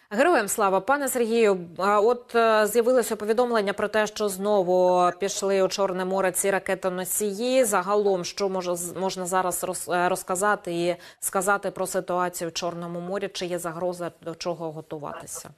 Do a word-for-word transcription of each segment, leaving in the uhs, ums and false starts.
Героям слава, пане Сергію. От з'явилося повідомлення про те, що знову пішли у Чорне море ці ракетоносії. Загалом, що може можна зараз роз, розказати і сказати про ситуацію в Чорному морі? Чи є загроза, до чого готуватися?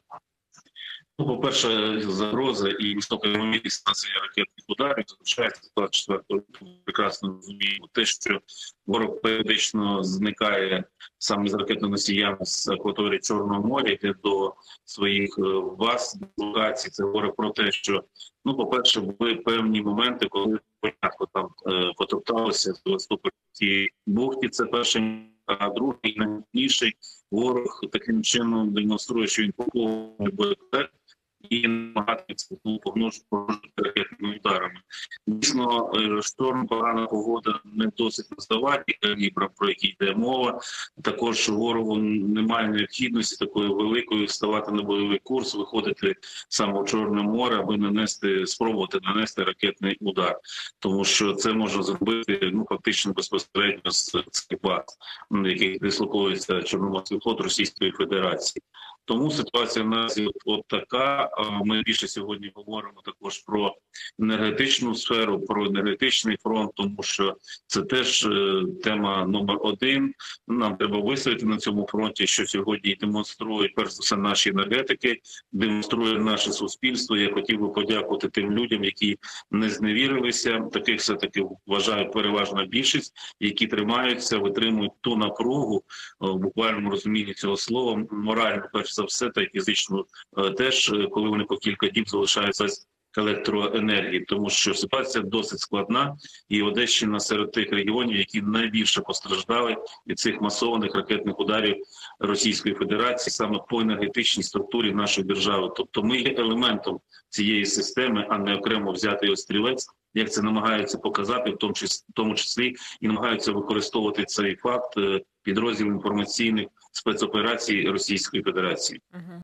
Ну, по-перше, загроза і висока ймовірність нанесення ракетних ударів залишається двадцять четвертого лютого. Прекрасно розуміємо те, що ворог періодично зникає саме з ракетоносіями з акваторії Чорного моря, йде до своїх баз, локацій. Це говорить про те, що, ну, по-перше, були певні моменти, коли понятно там е, потопталося з цієї бухті. Це перше. А другий, найбільший ворог таким чином демонструє, що він поповнює боєкомплект і намагається помножити ракетними ударами. Дійсно, шторм, погана погода не досить наздавати калібра, про який йде мова. Також ворогу немає необхідності такої великої вставати на бойовий курс, виходити саме у Чорне море, аби нанести, спробувати нанести ракетний удар. Тому що це може зробити, ну, фактично безпосередньо з цих баз, на яких дислокується Чорноморський флот Російської Федерації. Тому ситуація в нас от, от така. Ми більше сьогодні говоримо також про енергетичну сферу, про енергетичний фронт, тому що це теж тема номер один. Нам треба виставити на цьому фронті, що сьогодні демонструють, перш за все, наші енергетики, демонструє наше суспільство. Я хотів би подякувати тим людям, які не зневірилися. Таких все-таки вважаю переважна більшість, які тримаються, витримують ту напругу, в буквальному розумінні цього слова, морально, перш за все, та й фізично теж, коли вони по кілька діб залишаються без електроенергії, тому що ситуація досить складна, і Одещина серед тих регіонів, які найбільше постраждали від цих масованих ракетних ударів Російської Федерації саме по енергетичній структурі нашої держави. Тобто ми є елементом цієї системи, а не окремо взятий острівець, як це намагаються показати, в тому числі, в тому числі і намагаються використовувати цей факт підрозділ інформаційних спецоперацій Російської Федерації.